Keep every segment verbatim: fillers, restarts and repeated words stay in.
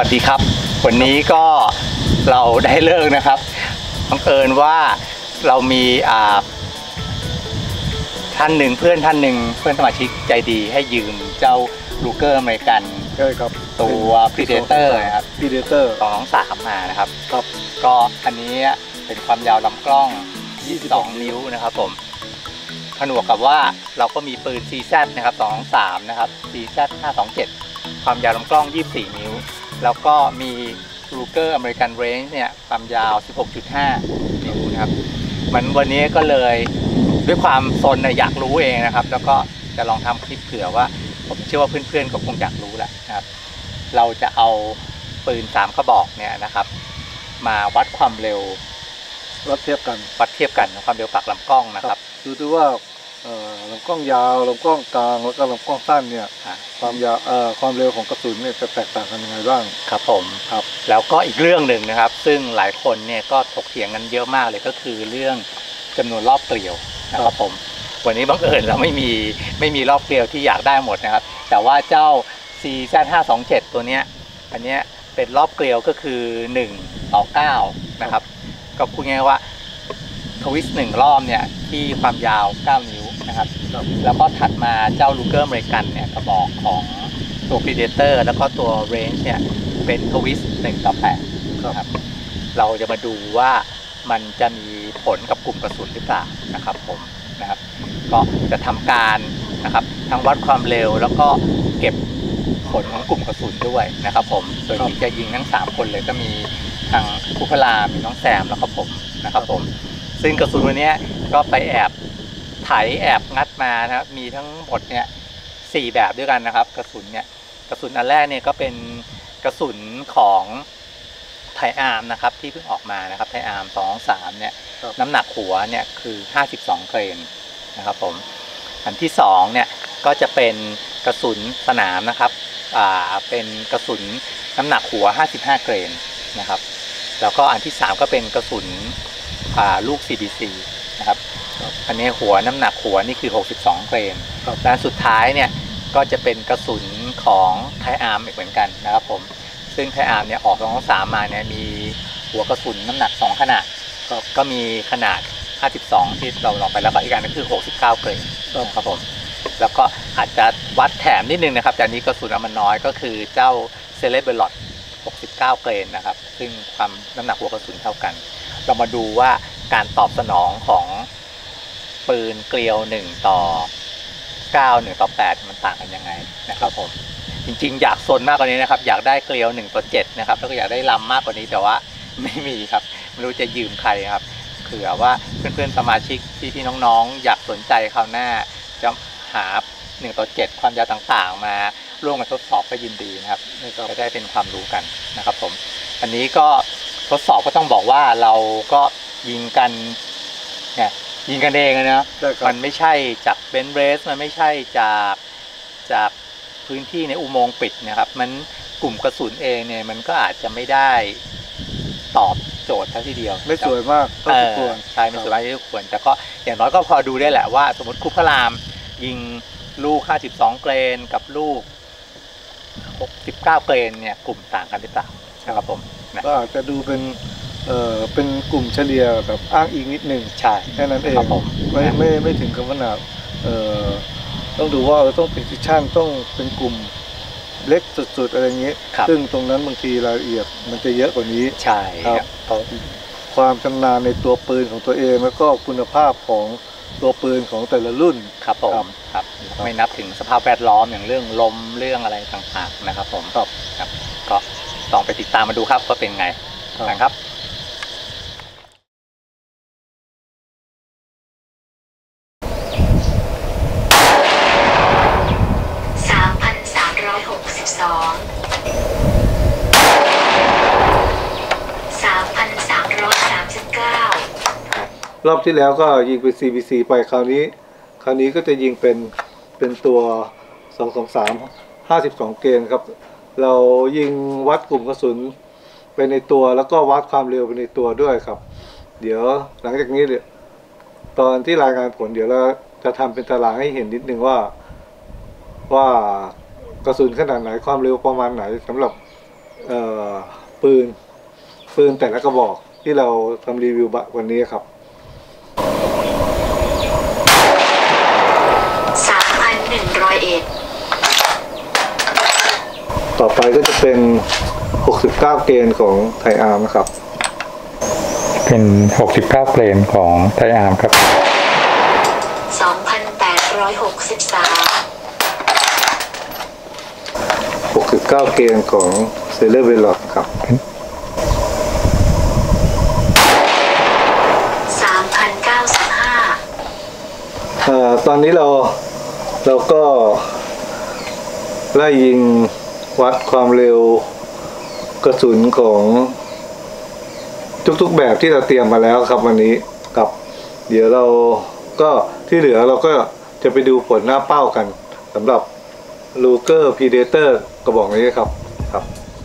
วัสดีครับวันนี้ก็เราได้เลิกนะครับบังเอิญว่าเรามีอ่าท่านหนึ่งเพื่อนท่านหนึ่งเพื่อนสมาชิกใจดีให้ยืมเจ้าลูเกอร์อเมริกันใช่ครับตัว Predator นะครับ Predator สองสองสามมานะครับครับก็อันนี้เป็นความยาวลำกล้องยี่สิบสองนิ้วนะครับผมผนวกกับว่าเราก็มีปืน ซี แซด นะครับสองสองสามนะครับ ซี แซด ห้าสองเจ็ดความยาวลำกล้องยี่สิบสี่นิ้วแล้วก็มีลูเกอร์อเมริกันเรนจ์เนี่ยความยาว สิบหกจุดห้า นิ้วนะครับมันวันนี้ก็เลยด้วยความซนอยากรู้เองนะครับแล้วก็จะลองทำคลิปเผื่อว่าผมเชื่อว่าเพื่อนๆก็คงอยากรู้แหละนะครับเราจะเอาปืนสามกระบอกเนี่ยนะครับมาวัดความเร็ววัดเทียบกันวัดเทียบกันความเร็วปากลำกล้องนะครับดูดูว่าลำกล้องยาวลำกล้องกลางแล้วก็ลำกล้องสั้นเนี่ยความยาวความเร็วของกระสุนเนี่ยจะแตกต่างกันยังไงบ้างครับผมครับแล้วก็อีกเรื่องหนึ่งนะครับซึ่งหลายคนเนี่ยก็ถกเถียงกันเยอะมากเลยก็คือเรื่องจำนวนรอบเกลียวนะครับผมวันนี้บังเอิญเราไม่มีไม่มีรอบเกลียวที่อยากได้หมดนะครับแต่ว่าเจ้า ซี แซด ห้าสองเจ็ด ตัวเนี้ยอันเนี้ยเป็นรอบเกลียวก็คือหนึ่งต่อเก้านะครับก็พูดง่ายๆว่าทวิสต์หนึ่งรอบเนี่ยที่ความยาวเก้านิ้วนะครับแล้วก็ถัดมาเจ้าลูเกอร์อเมริกันเนี่ยกระบอกของตัว Predator แล้วก็ตัว Range เนี่ยเป็นทวิสต์หนึ่งต่อแปดครับเราจะมาดูว่ามันจะมีผลกับกลุ่มกระสุนหรือเปล่านะครับผมนะครับก็จะทำการนะครับทั้งวัดความเร็วแล้วก็เก็บผลของกลุ่มกระสุนด้วยนะครับผมโดยที่จะยิงทั้งสามคนเลยก็มีทางผู้พลามีน้องแซมแล้วก็ผมนะครับผมซึ่งกระสุนวันนี้ก็ไปแอบไถแอบงัดมานะครับมีทั้งหมดเนี่ยสี่แบบด้วยกันนะครับกระสุนเนี่ยกระสุนอันแรกเนี่ยก็เป็นกระสุนของไทอาร์มนะครับที่เพิ่งออกมานะครับไทอาร์มสองสามเนี่ยน้ำหนักหัวเนี่ยคือห้าสิบสองเกรนนะครับผมอันที่สองเนี่ยก็จะเป็นกระสุนสนามนะครับอ่าเป็นกระสุนน้ำหนักหัวห้าสิบห้าเกรนนะครับแล้วก็อันที่สามก็เป็นกระสุนลูก ซี บี ซี นะครับอันนี้หัวน้ำหนักหัวนี่คือหกสิบสองเกรนและสุดท้ายเนี่ยก็จะเป็นกระสุนของไทอาร์มอีกเหมือนกันนะครับผมซึ่งไทอาร์มเนี่ยออกสองสามมาเนี่ยมีหัวกระสุนน้ำหนักสองขนาดก็มีขนาดห้าสิบสองที่เราลองไปแล้วก็อีกอันนึงคือหกสิบเก้าเกรนครับผมแล้วก็อาจจะวัดแถมนิดนึงนะครับแต่นี้กระสุนมันน้อยก็คือเจ้าเซเลเบลอตหกสิบเก้าเกรนนะครับซึ่งความน้ำหนักหัวกระสุนเท่ากันเรามาดูว่าการตอบสนองของปืนเกลียวหนึ่งต่อเก้า หนึ่งต่อแปดมันต่างกันยังไงนะครับผมจริงๆอยากซนมากกว่านี้นะครับอยากได้เกลียวหนึ่งต่อเจ็ดนะครับแล้วก็อยากได้ลำมากกว่านี้แต่ว่าไม่มีครับไม่รู้จะยืมใครครับเผื่อว่าเพื่อนๆสมาชิกพี่ๆน้องๆอยากสนใจคราวหน้าจะหาหนึ่งต่อเจ็ดความยาวต่างๆมาร่วมกันทดสอบก็ยินดีนะครับจะได้เป็นความรู้กันนะครับผมอันนี้ก็ทดสอบก็ต้องบอกว่าเราก็ยิงกันเนี่ยยิงกันเองนะมันไม่ใช่จากเบนเรสมันไม่ใช่จากจากพื้นที่ในอุโมงค์ปิดนะครับมันกลุ่มกระสุนเองเนี่ยมันก็อาจจะไม่ได้ตอบโจทย์ทั้งทีเดียวไม่สวยมากเท่าที่ควรใช่ไม่สวยมากที่ควรแต่ก็อย่างน้อยก็พอดูได้แหละว่าสมมติคุปพระรามยิงลูกห้าสิบสองเกรนกับลูกหกสิบเก้าเกรนเนี่ยกลุ่มต่างกันหรือเปล่านะครับผมก็อาจจะดูเป็นเอ่อเป็นกลุ่มเฉลี่ยแบบอ้างอิงนิดหนึ่งใช่แค่นั้นเองไม่ไม่ไม่ถึงกับขนาดเอ่อต้องดูว่าต้องเป็นซิชั่นต้องเป็นกลุ่มเล็กสุดๆอะไรอย่างนี้ซึ่งตรงนั้นบางทีรายละเอียดมันจะเยอะกว่านี้ใช่ครับความชำนาญในตัวปืนของตัวเองแล้วก็คุณภาพของตัวปืนของแต่ละรุ่นครับผมครับไม่นับถึงสภาพแวดล้อมอย่างเรื่องลมเรื่องอะไรต่างๆนะครับผมครับครับก็ลองไปติดตามมาดูครับว่าเป็นไงนะครับสามพันสามร้อยหกสิบสอง สามพันสามร้อยสามสิบเก้ารอบที่แล้วก็ยิงเป็น ซี บี ซี ไปคราวนี้คราวนี้ก็จะยิงเป็นเป็นตัวสองสองสาม ห้าสิบสองเกรนครับเรายิงวัดกลุ่มกระสุนไปในตัวแล้วก็วัดความเร็วไปในตัวด้วยครับเดี๋ยวหลังจากนี้เนี่ยตอนที่รายงานผลเดี๋ยวเราจะทำเป็นตารางให้เห็นนิดนึงว่าว่ากระสุนขนาดไหนความเร็วประมาณไหนสำหรับเอ่อปืนปืนแต่ละกระบอกที่เราทำรีวิววันนี้ครับสามพันหนึ่งร้อยเอ็ดต่อไปก็จะเป็นหกสิบเก้าเกณฑ์ของไทยอาร์มนะครับเป็นหกสิบเก้าเกรนของไทยอาร์มครับสองพันแปดร้อยหกสิบสามหกสิบเก้าเกณฑ์ของเซเลอร์เวลลอดครับสามพันเก้าสิบห้าเอ่อตอนนี้เราเราก็ไล่ยิงวัดความเร็วกระสุนของทุกๆแบบที่เราเตรียมมาแล้วครับวันนี้กับเดี๋ยวเราก็ที่เหลือเราก็จะไปดูผลหน้าเป้ากันสำหรับ Ruger Predator กระบอกนี้ครับครับ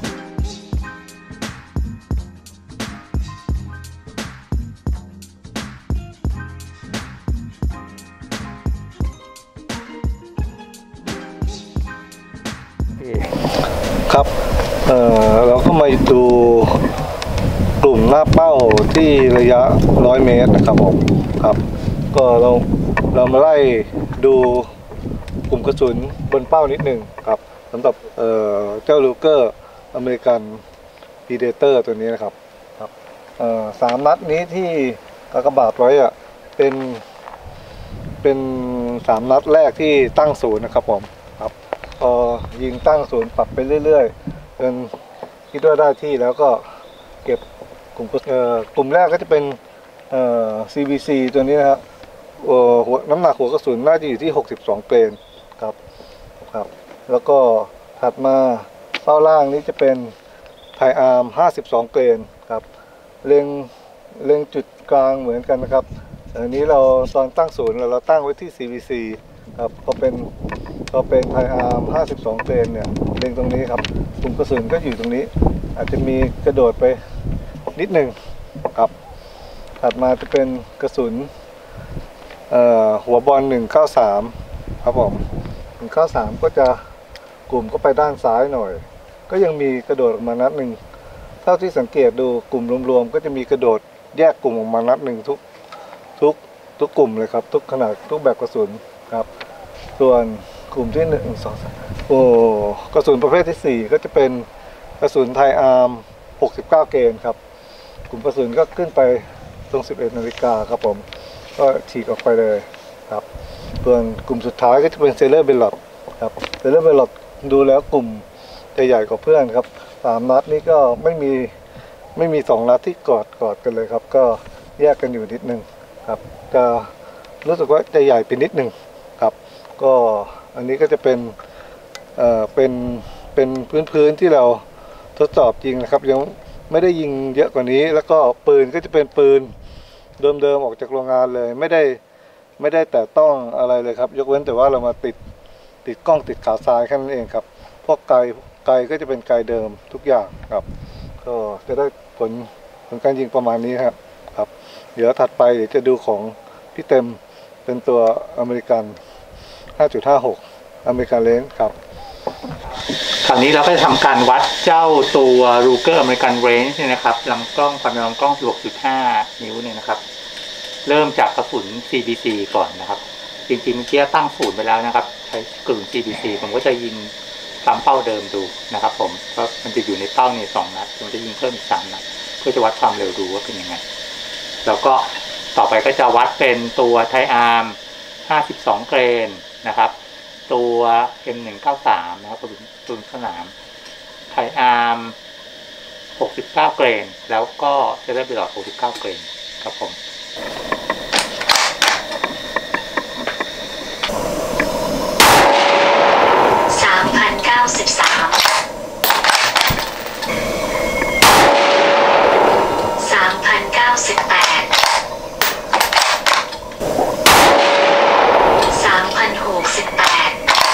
ครับเอ่อเราก็มาดูกลุ่มหน้าเป้าที่ระยะร้อยเมตรนะครับผมครับก็เราเรามาไล่ดูกลุ่มกระสุนบนเป้านิดหนึ่งครับสำหรับเอ่อเจ้าลูเกอร์อเมริกันพีเดเตอร์ตัวนี้นะครับครับเอ่อสามนัดนี้ที่กากบาทไว้อะเป็นเป็นสามนัดแรกที่ตั้งศูนย์นะครับผมครับพอยิงตั้งศูนย์ปรับไปเรื่อยๆจนคิดว่าได้ที่แล้วก็เก็บกลุ่มเอ่อกลุ่มแรกก็จะเป็นเอ่อ ซี บี ซี ตัวนี้นะครับเอ่อหัวน้ำหนักหัวกระสุนน่าจะอยู่ที่หกสิบสองเกรนครับครับแล้วก็ถัดมาเป้าล่างนี้จะเป็นไทอาร์มห้าสิบสองเกรนครับเล็งเล็งจุดกลางเหมือนกันนะครับอันนี้เราตอนตั้งศูนย์เราเราตั้งไว้ที่ ซี บี ซี ครับพอเป็นพอเป็นไทอาร์มห้าสิบสองเกรนเนี่ยเล็งตรงนี้ครับกลุ่มกระสุนก็อยู่ตรงนี้อาจจะมีกระโดดไปนิดหนึ่งครับถัดมาจะเป็นกระสุนเอ่อหัวบอลหนึ่งเก้าสามครับผมหนึ่งเก้าสามก็จะกลุ่มก็ไปด้านซ้ายหน่อยก็ยังมีกระโดดออกมานัดหนึ่งเท่าที่สังเกตดูกลุ่มรวมๆก็จะมีกระโดดแยกกลุ่มออกมานัดหนึ่งทุกทุกทุกกลุ่มเลยครับทุกขนาดทุกแบบกระสุนครับส่วนกลุ่มที่หนึ่งสองสามโอ้กระสุนประเภทที่สี่ก็จะเป็นกระสุนไทยอาร์มหกสิบเก้าเกณฑ์ครับกลุ่มกระสุนก็ขึ้นไปตรงสิบเอ็ดนาฬิกาครับผมก็ฉีกออกไปเลยครับส่วนกลุ่มสุดท้ายก็จะเป็นเซเลอร์เบลลอดครับเซเลอร์เบลลอดดูแล้วกลุ่มจะใหญ่กว่าเพื่อนครับสามนัดนี้ก็ไม่มีไม่มีสองนัดที่กอดกอดกันเลยครับก็แยกกันอยู่นิดนึงครับจะรู้สึกว่าจะใหญ่ไปนิดนึงครับก็อันนี้ก็จะเป็นเอ่อเป็นเป็นพื้นพื้นที่เราทดสอบจริงนะครับยังไม่ได้ยิงเยอะกว่านี้แล้วก็ปืนก็จะเป็นปืนเดิมๆออกจากโรงงานเลยไม่ได้ไม่ได้แต่ต้องอะไรเลยครับยกเว้นแต่ว่าเรามาติดติดกล้องติดขาทรายแค่นั้นเองครับพวกไกไกก็จะเป็นไกเดิมทุกอย่างครับก็จะได้ผลผลการยิงประมาณนี้ครับครับเดี๋ยวถัดไปเดี๋ยวจะดูของพี่เต็มเป็นตัวอเมริกัน ห้าจุดห้าหก อเมริกันเลนส์ครับคราวนี้เราก็จะทำการวัดเจ้าตัว Ruger American Range เนี่ยนะครับลำกล้องความยาวลำกล้อง สิบหกจุดห้า นิ้วเนี่ยนะครับเริ่มจากกระสุน ซี บี ซี ก่อนนะครับจริงๆเมื่อกี้ตั้งศูนย์ไปแล้วนะครับใช้กลุ่ม ซี บี ซี ผมก็จะยิงตามเป้าเดิมดูนะครับผมเพราะมันจะอยู่ในเป้านี่สองนัดผมจะยิงเพิ่มอีกสามนัดเพื่อจะวัดความเร็วดูว่าเป็นยังไงแล้วก็ต่อไปก็จะวัดเป็นตัวไทอาร์มห้าสิบสองเกรนนะครับตัว เอ็ม หนึ่งเก้าสาม นะครับกระสุนปืนสนามไทอาร์มหกสิบเก้าเกรนแล้วก็เซเลอร์เบลลอดหกสิบเก้าเกรนครับผมสามพันเก้าสิบสามสามพันเก้าสิบแปดสามพันหกสิบแปด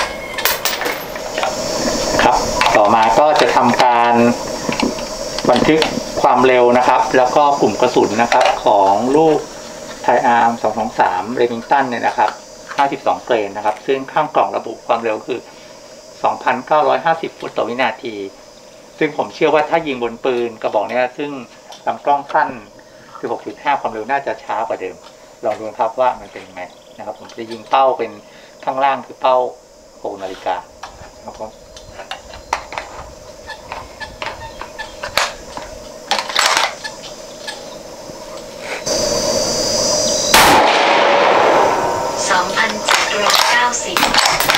ครับต่อมาก็จะทำการบันทึกความเร็วนะครับแล้วก็กลุ่มกระสุนนะครับของลูกไทอาร์มสองสองสามเรมิงตันเนี่ยนะครับห้าสิบสองเกรนนะครับซึ่งข้างกล่องระบุความเร็วคือ สองพันเก้าร้อยห้าสิบ ฟุตต่อวินาทีซึ่งผมเชื่อว่าถ้ายิงบนปืนกระบอกเนี้ยซึ่งลำกล้องสั้นคือ หกจุดห้า ความเร็วน่าจะช้ากว่าเดิมลองดูครับว่ามันเป็นยังไงนะครับผมจะยิงเป้าเป็นข้างล่างคือเป้าหกนาฬิกาครับผมสองพันเจ็ดร้อยเก้าสิบ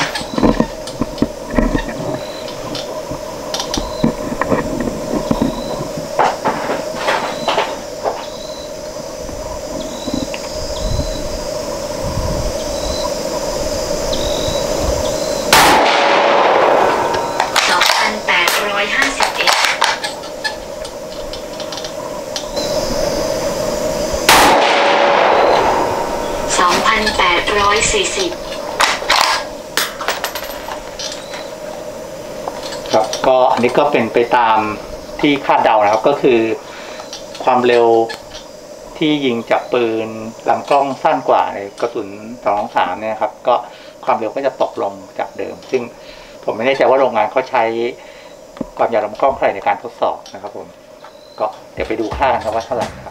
สี่สิบครับก็อันนี้ก็เป็นไปตามที่คาดเดานะครับก็คือความเร็วที่ยิงจากปืนลำกล้องสั้นกว่าในกระสุนสองสามเนี่ยครับก็ความเร็วก็จะตกลงจากเดิมซึ่งผมไม่แน่ใจว่าโรงงานเขาใช้ความยาวลำกล้องเท่าไหร่ในการทดสอบนะครับผมก็เดี๋ยวไปดูค่ากันครับว่าเท่าไหร่ครับ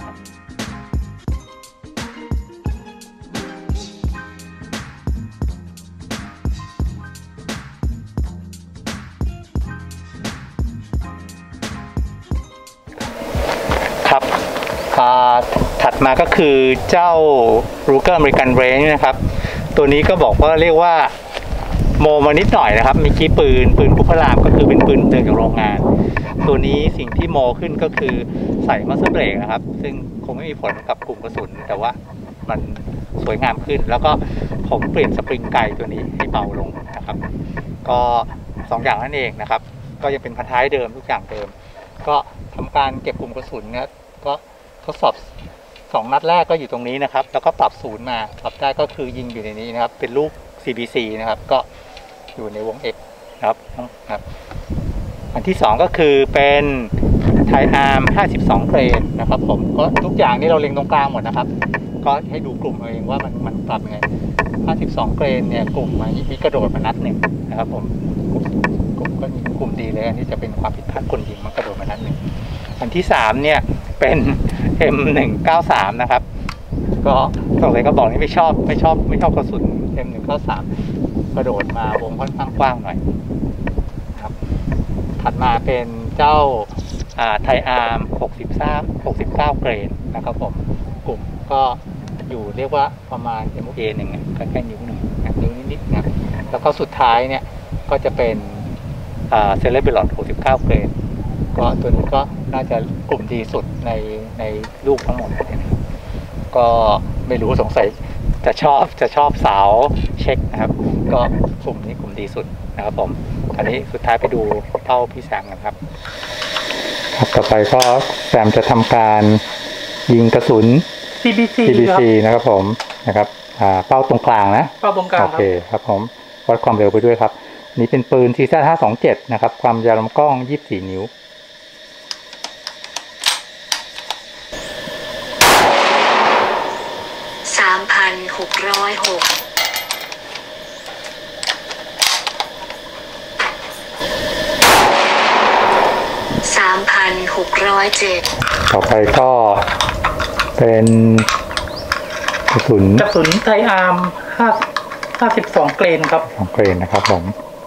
ครับถัดมาก็คือเจ้า Ruger American Range นะครับตัวนี้ก็บอกว่าเรียกว่าโมมานิดหน่อยนะครับเมื่อกี้ปืนปืนพุพรามก็คือเป็นปืนเดิมจากโรงงานตัวนี้สิ่งที่โมขึ้นก็คือใส่มัสเตอร์เบรกนะครับซึ่งคงไม่มีผลกับกลุ่มกระสุนแต่ว่ามันสวยงามขึ้นแล้วก็ผมเปลี่ยนสปริงไกตัวนี้ให้เบาลงนะครับก็สองอย่างนั่นเองนะครับก็ยังเป็นพันท้ายเดิมทุกอย่างเดิมก็ทำการเก็บกลุ่มกระสุนเนี่ยก็ทดสอบสองนัดแรกก็อยู่ตรงนี้นะครับแล้วก็ปรับศูนย์มาปรับได้ก็คือยิงอยู่ในนี้นะครับเป็นลูก ซี บี ซี นะครับก็อยู่ในวง X นะครับครับอันที่สองก็คือเป็นไทอาร์มห้าสิบสองเกรนนะครับผมก็ทุกอย่างนี่เราเล็งตรงกลางหมดนะครับก็ให้ดูกลุ่มเองว่ามันมันปรับยังไงห้าสิบสองเกรนเนี่ยกลุ่มมีกระโดดมานัดหนึ่งนะครับผมกลุ่มกลุ่มก็กลุ่มดีเลยอันนี้จะเป็นความผิดพลาดคนยิงมันกระโดดมานัดหนึ่งอันที่สามเนี่ยเป็น เอ็ม หนึ่งเก้าสาม นะครับก็สงสัยก็บอกนี่ไม่ชอบไม่ชอบไม่ชอบกระสุน เอ็ม หนึ่งเก้าสาม กระโดดมาวงค่อนข้างกว้างหน่อยครับถัดมาเป็นเจ้าไทอาร์มหกสิบสาม หกสิบเก้าเกรดนะครับผมกลุ่มก็อยู่เรียกว่าประมาณ เอ็ม โอ เอ หนึ่งใกล้ๆนิ้วหนึ่งนิ้วนิดๆนะแล้วก็สุดท้ายเนี่ยก็จะเป็นเซเลบเบลอดหกสิบเก้าเกรดก็ตัวนี้ก็น่าจะกลุ่มดีสุดในในลูกทั้งหมดก็ไม่รู้สงสัยจะชอบจะชอบสาวเช็คนะครับก็กลุ่มนี้กลุ่มดีสุดนะครับผมอันนี้สุดท้ายไปดูเป้าพี่แซมกันครับครับต่อไปก็แซมจะทำการยิงกระสุนซี บี ซีซี บี ซี นะครับผมนะครับเป้าตรงกลางนะเป้าตรงกลางโอเคครับผมวัดความเร็วไปด้วยครับนี้เป็นปืน ซี แซด ห้าสองเจ็ด นะครับความยาวลำกล้องยี่สิบสี่นิ้วสามพันหกร้อยหกสามพันหกร้อยเจ็ดต่อไปก็เป็นกระสุนกระสุนไทอาร์มห้าห้าสิบสองเกรนครับสองเกรนนะครับผม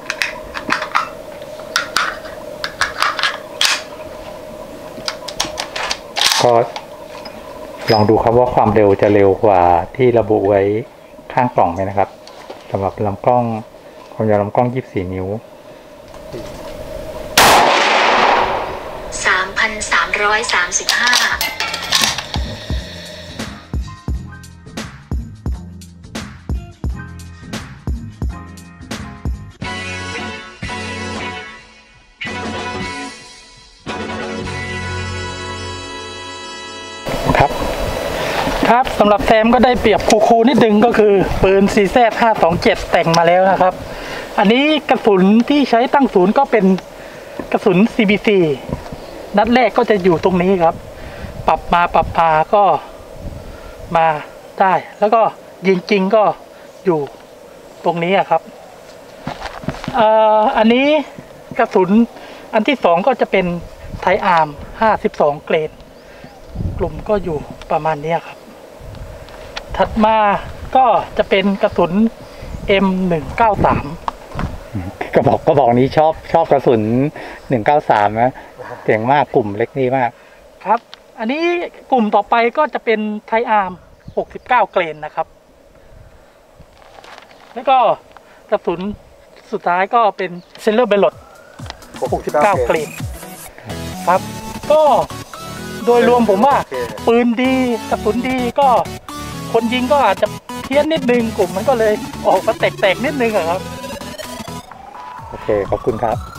ก็ลองดูครับว่าความเร็วจะเร็วกว่าที่ระบุไว้ข้างกล่องไหมนะครับสำหรับลำกล้องความยาวลำกล้องยี่สิบสี่นิ้วสามพันสามร้อยสามสิบห้าครับสำหรับแซมก็ได้เปรียบคูๆนิดนึงก็คือปืน ซี แซด ห้าสองเจ็ด แต่งมาแล้วนะครับอันนี้กระสุนที่ใช้ตั้งศูนย์ก็เป็นกระสุน ซี บี ซี นัดแรกก็จะอยู่ตรงนี้ครับปรับมาปรับมาก็มาได้แล้วก็ยิงจริงก็อยู่ตรงนี้ครับเอ่ออันนี้กระสุนอันที่สองก็จะเป็นไทยอาร์มห้าสิบสองเกรดกลุ่มก็อยู่ประมาณนี้ครับถัดมาก็จะเป็นกระสุน เอ็ม หนึ่งเก้าสามกระบอกกระบอกนี้ชอบชอบกระสุนหนึ่งเก้าสามนะเก่งมากกลุ่มเล็กนี่มากครับอันนี้กลุ่มต่อไปก็จะเป็นไทยอาร์มหกสิบเก้าเกรนนะครับแล้วก็กระสุนสุดท้ายก็เป็นเซเลอร์เบลลดหกสิบเก้าเกรนครับก็โดยรวมผมว่าปืนดีกระสุนดีก็คนยิงก็อาจจะเพี้ยนนิดนึงกลุ่มมันก็เลยออกมาแตกๆนิดนึงอะครับโอเคขอบคุณครับ